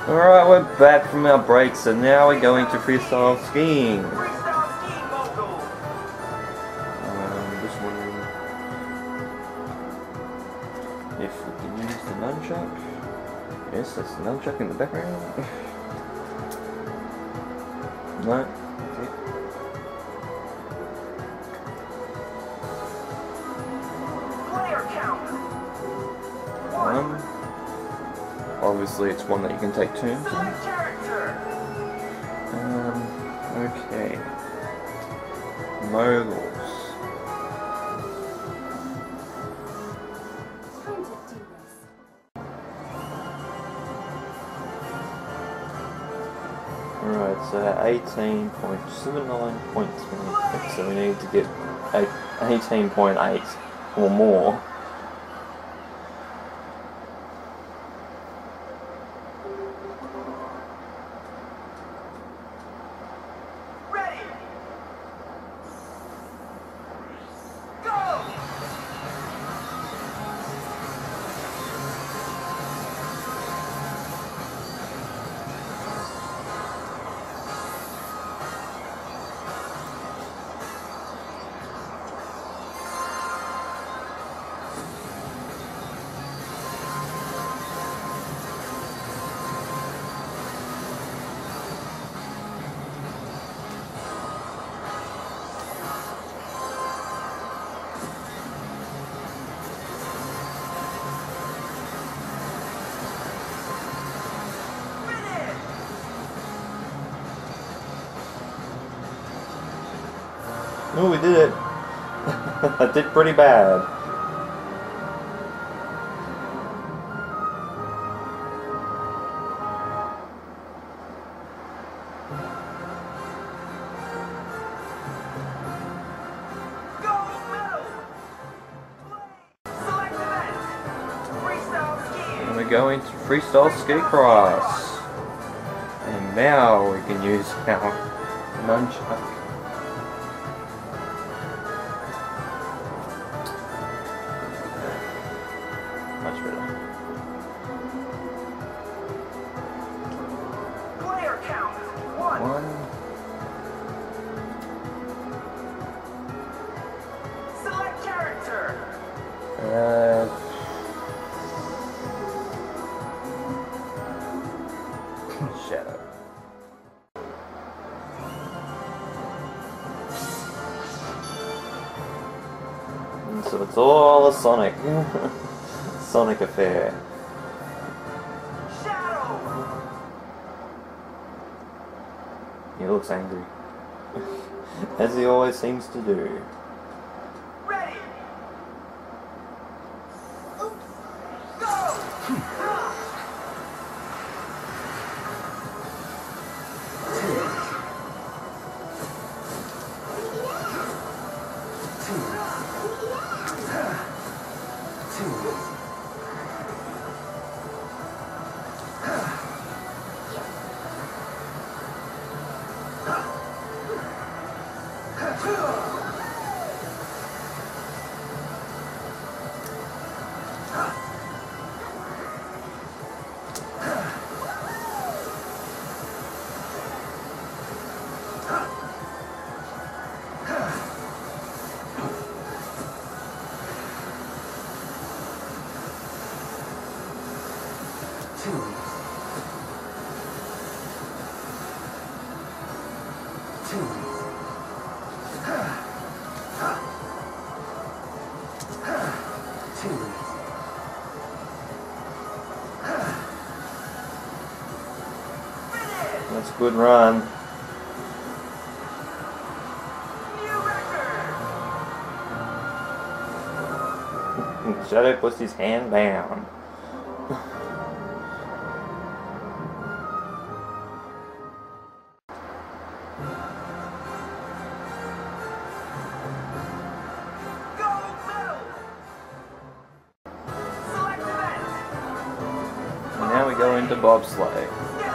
Alright, we're back from our break, so now we're going to freestyle skiing. Just wondering if we can use the nunchuck. Yes, that's the nunchuck in the background. No, that's it. Obviously it's one that you can take turns in. Okay. Moguls. Alright, so 18.79 points. So we need to get 18.8 or more. Oh, we did it! I did pretty bad. And we're going to freestyle ski cross. And now we can use our nunchuck. Much better. Player count 1. Select character. Shadow. So it's all a Sonic. Sonic affair. Shadow. He looks angry. As he always seems to do. Ready. Go. That's a good run. Shadow puts his hand down. And now we go into Bobsleigh.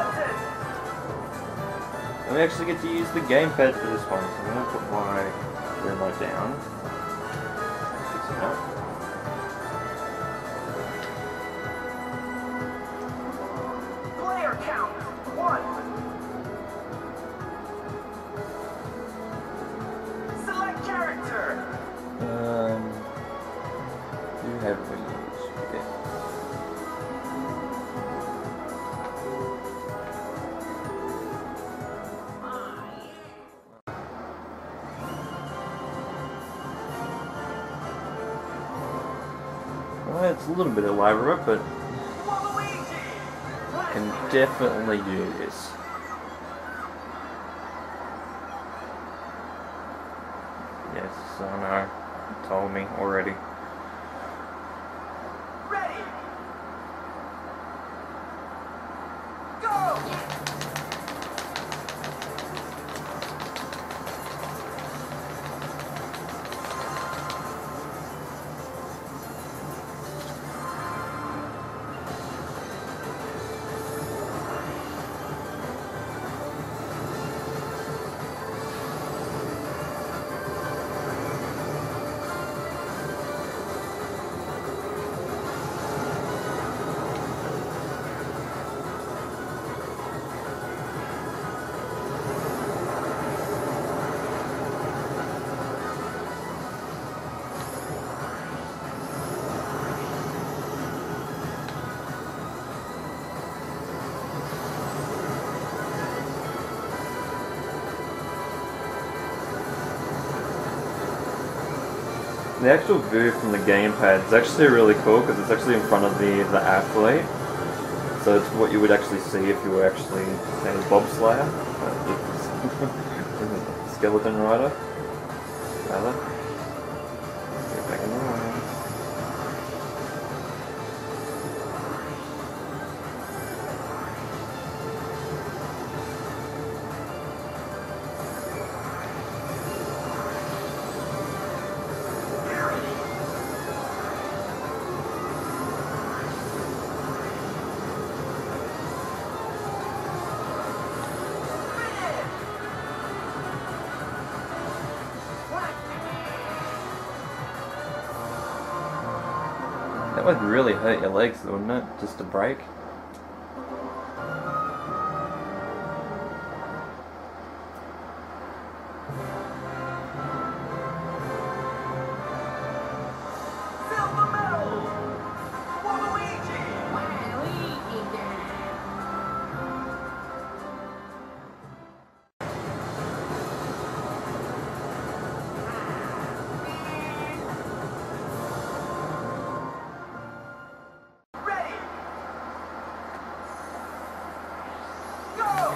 And we actually get to use the gamepad for this one, so I'm going to put my remote down. Fix it up. Player count it's a little bit elaborate, but can definitely do this. Yes, I know. You told me already. Ready. Go. The actual view from the gamepad is actually really cool because it's actually in front of the athlete. So it's what you would actually see if you were actually a bobslayer, skeleton rider, rather. Get back in the line. That would really hurt your legs, wouldn't it? Just to break. Silver medal. Waluigi. Ready. Go.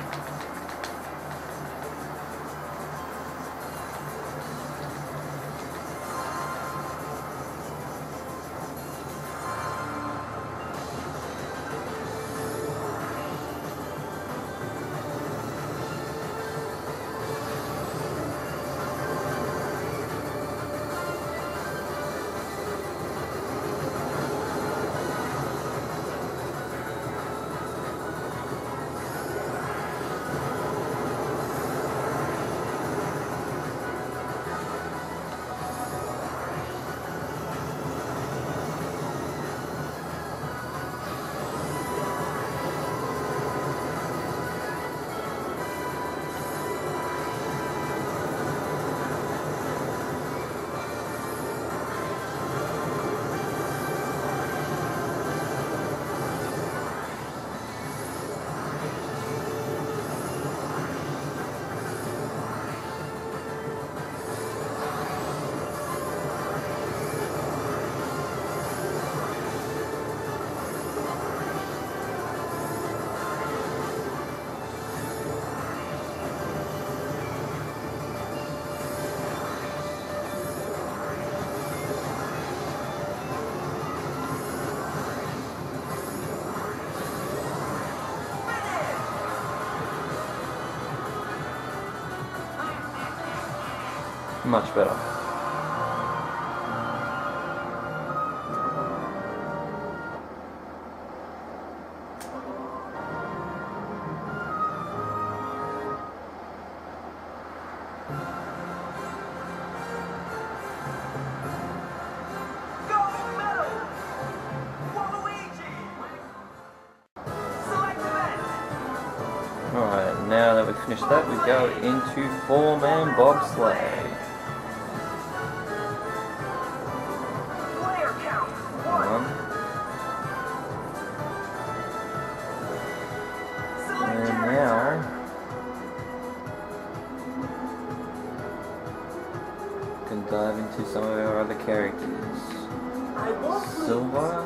Much better. Gold medal. Waluigi. Select event. Alright, now that we've finished that, we go into 4-man bobsleigh. Player count. 1. Select And character. now we can dive into some of our other characters. Silver.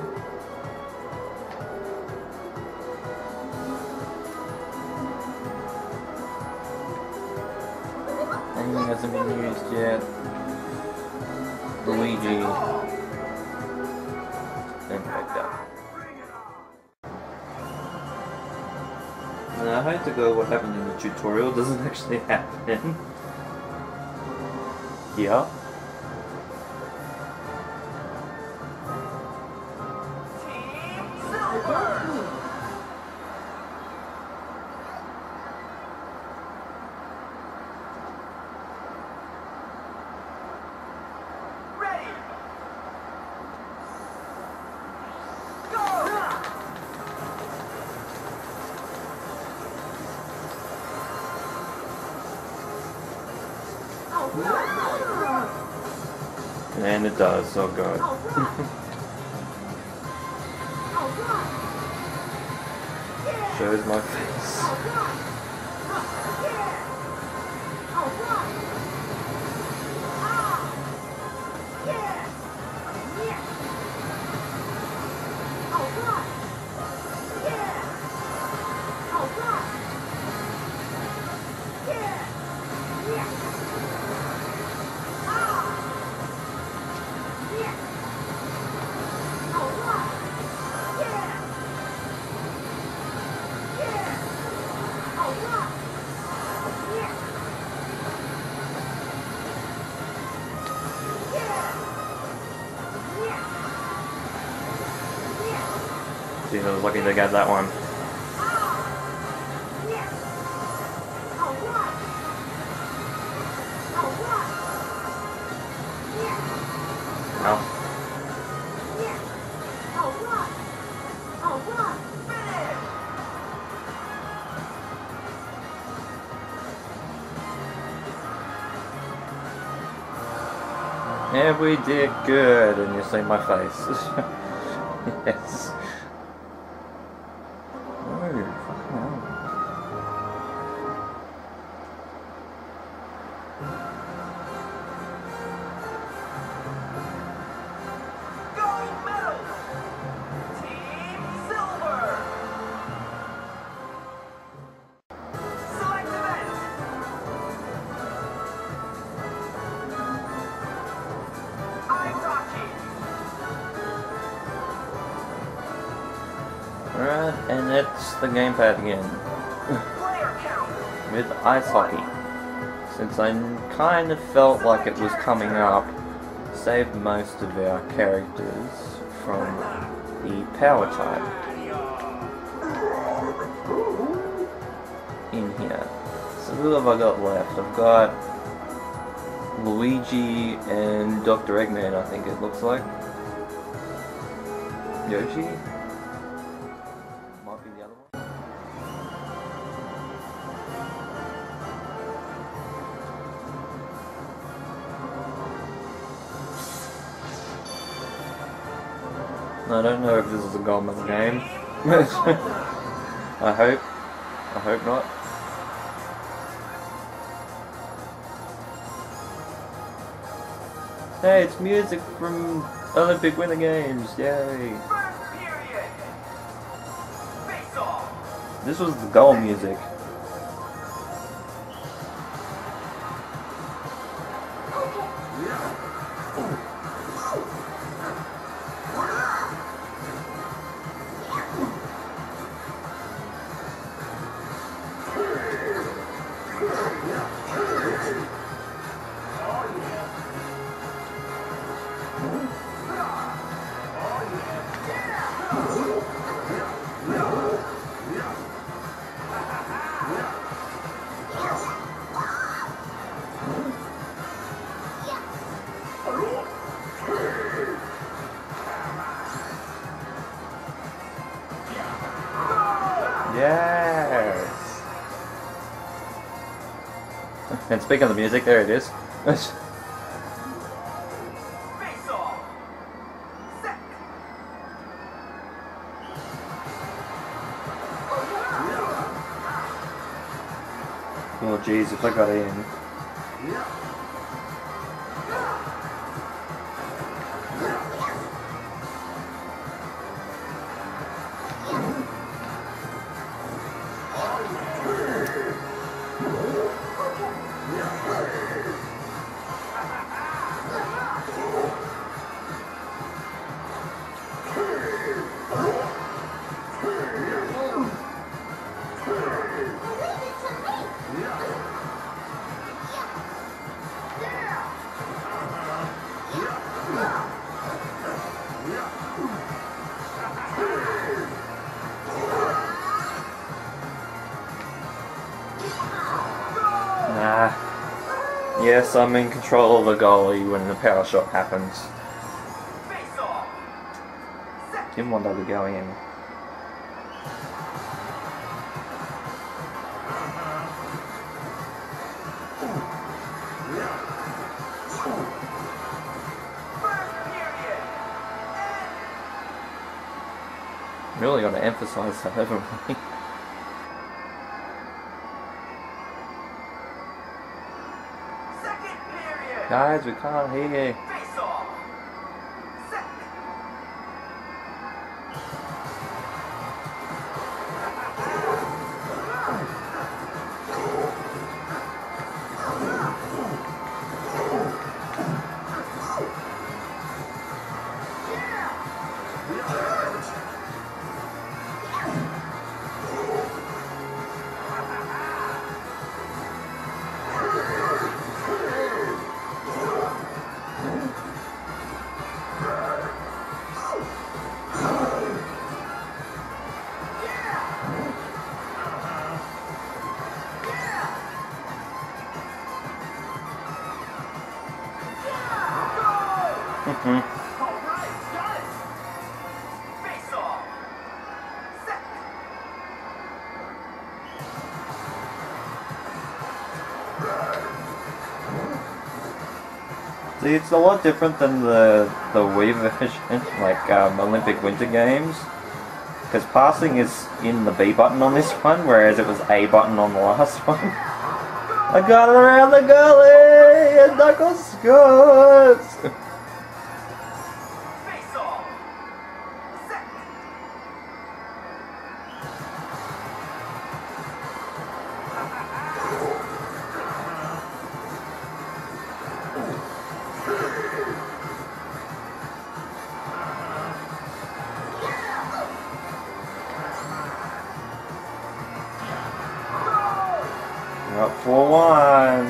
Anything hasn't been used yet. Luigi. And like that. And I had to go what happened in the tutorial doesn't actually happen. Yeah. Team Silver. Ready. Go. And it does, oh god. Shows my face. Jeez, I was lucky to get that one. Ow. Yeah, we did good, and you see my face. Yes. Oh, fucking hell. Gold medal. Team Silver. Select event. I'm talking. Alright, and it's the gamepad again. Player count. With ice hockey. Since I kind of felt like it was coming up, saved most of our characters from the power type in here. So who have I got left? I've got Luigi and Dr. Eggman, I think it looks like. Yoshi? Might be the other one. I don't know if this is a gold medal game. I hope not. Hey, it's music from Olympic Winter Games, yay! First period. Face off. This was the goal music. Yes! And speaking of the music, there it is. Face off. Set. Oh jeez, if I got in. Nah. Yes, I'm in control of the goalie when the power shot happens. Face off. Set. Didn't want that to go in. First period. Really got to emphasize that, haven't we? Second period. Guys, we can't hear. Face off. Set. Mhm. All right, got it. Face off. Set. See, it's a lot different than the Wii version, like Olympic Winter Games, because passing is in the B button on this one, whereas it was A button on the last one. I got it around the goalie, and Knuckles scores! Face off. Set. We're up 4-1.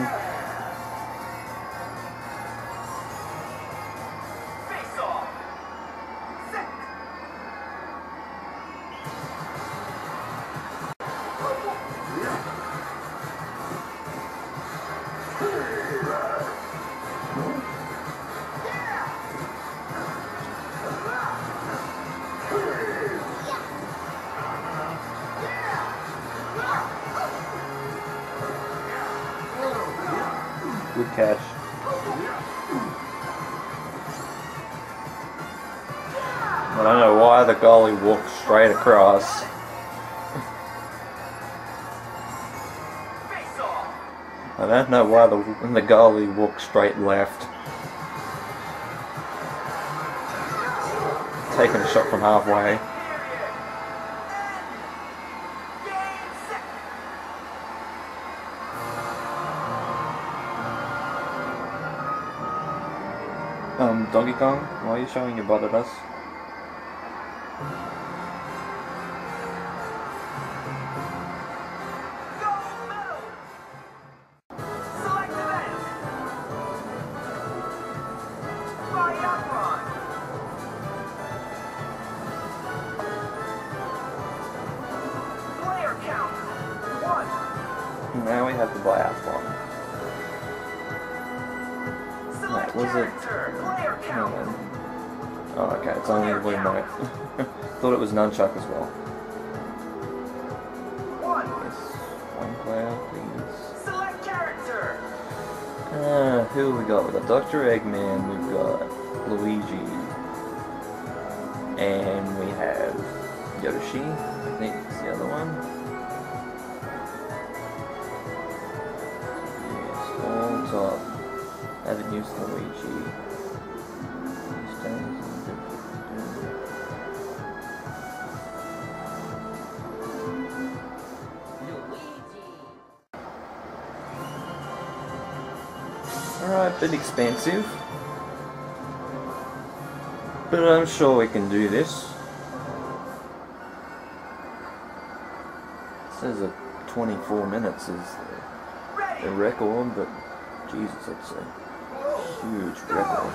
Face off. Set. Good catch. I don't know why the goalie walked straight across. Face off. I don't know why the goalie walked straight left. Taking a shot from halfway. Period. Game set. Donkey Kong, why are you showing your butt at us? Gold medal. Select event. Biathlon. Player count. 1. Now we have the Biathlon. Select was it? character. Player count. Oh, okay, it's only the blue note. Thought it was nunchuck as well. 1. Yes, one player, please. Select character. Who have we got? We've got Dr. Eggman, we've got Luigi, and we have Yoshi, I think it's the other one. Yes, all top. Haven't used Luigi. Alright, bit expensive, but I'm sure we can do this. This is a 24 minutes is the record, but Jesus, it's a huge record.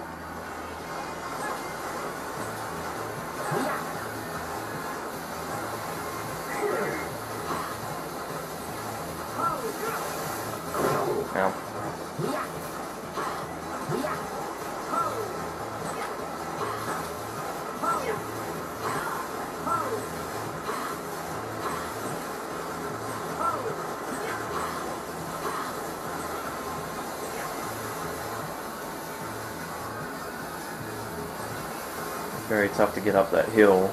Now. Very tough to get up that hill.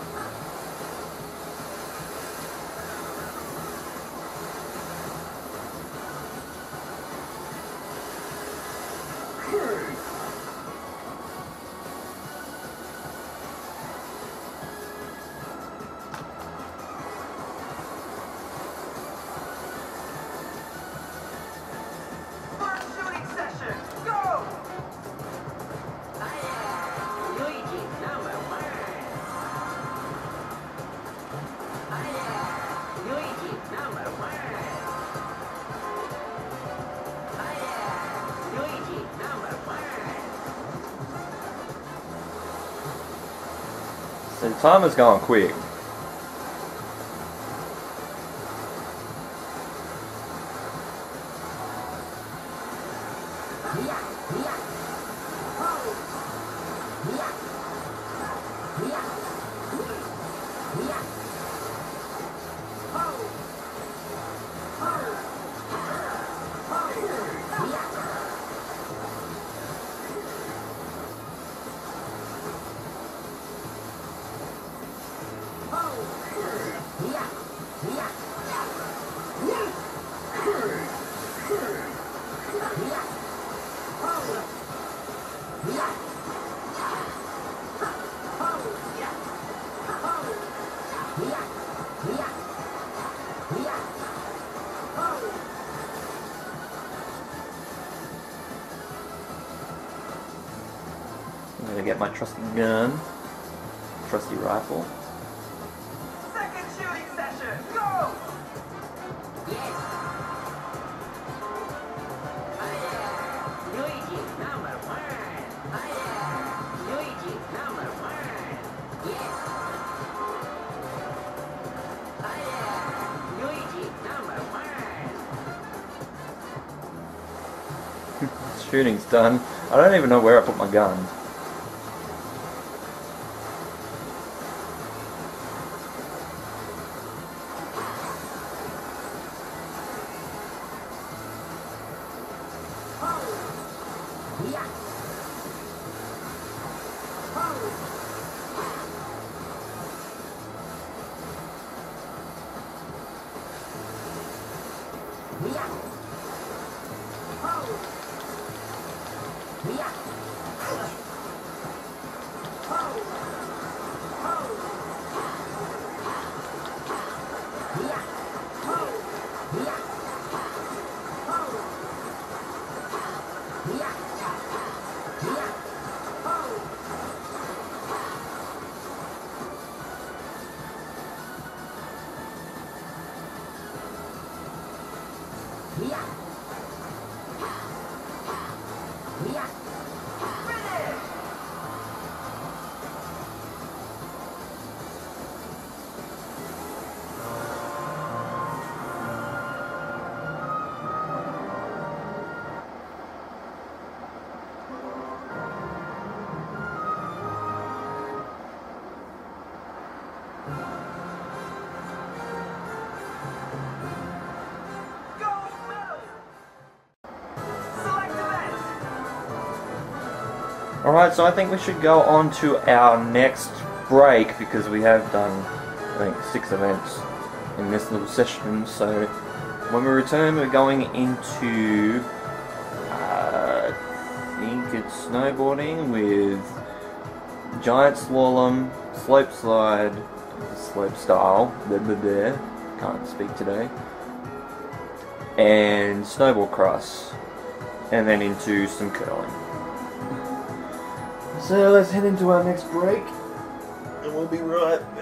So the timer's going quick. I'm gonna get my trusty gun, trusty rifle. Second shooting session, go! Shooting's done. I don't even know where I put my gun. Alright, so I think we should go on to our next break because we have done, I think, 6 events in this little session. So when we return, we're going into, I think it's snowboarding with giant slalom, slope slide, slope style, can't speak today, and snowboard cross, and then into some curling. So let's head into our next break, and we'll be right back.